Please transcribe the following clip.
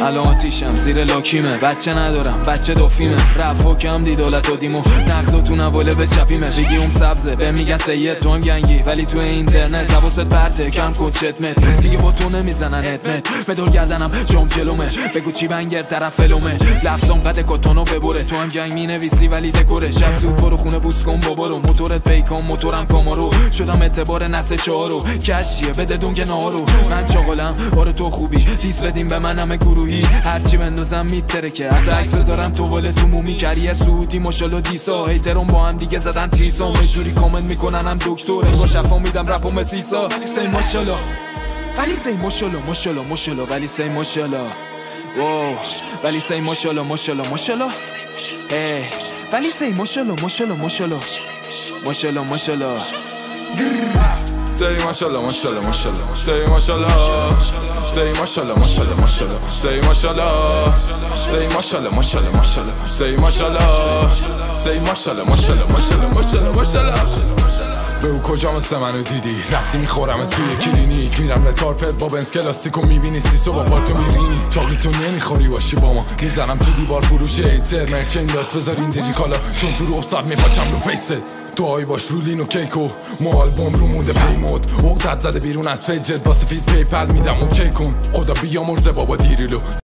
الان آتیشم زیر لاکیمه، بچه ندارم بچه دافیمه، رفا کم دی دولت و دیمو نقد و تو نواله به چپیمه، ویدیوم سبزه به میگن سید تو هم گنگی ولی تو اینترنت حواست پرته کم کن چتمت دیگه با تو نمیزنن ادمت مدال گردنم جام جلومه بگو چی بنگر طرف فلومه لفظام قد کاتانو ببره تو هم جنگ مینویسی ولی دکوره شب زود برو خونه بوس کن بابا رو موتورت پیکان موتورم کامارو شدم اعتبار نسل چهارو کشیه بده دونگ نهارو من چاقالم آره تو خوبی دیس بدیم به من همه گروهی هرچی بندازم میترکه حتی عکس بذارم تو وال تو مومی کریر سعودی ماشالله دیسا هیترون با هم دیگه زدن تیرسا مجوری کامنت میکنن هم دکتره با شفا میدم رپو مسیسا سی ماشالله ولی سی ماشالله ماشالله ماشالله ولی سی ماشالله واو ولی سی ماشالله ماشالله ماشالله ولی سی ماشالله ماشالله ماشالله ماشالله ماشالله Say mashallah, mashallah, mashallah. Say mashallah. Say mashallah, mashallah, mashallah. Say mashallah. Say mashallah, mashallah, mashallah. Say mashallah. Say mashallah, mashallah, mashallah, mashallah, mashallah. بگو کجا مثل منو دیدی رفتی میخورم توی کلینیک میرم به کارپت با بنز کلاسیکو میبینی سیسو با بالتو میرینی چاقی تو نمیخوری باشی با ما میزنم تو دیوار فروش ایتر مرچین داشت بذار این دیجی کالا چون تو رو افتاد میپاچم رو فیست دعایی باش رو لین و کیکو ما آلبوم رو موده پیمود عقدت زده بیرون از پیجت واسه فید پیپل میدم اوکی کن خدا بیامرزه بابا دیریلو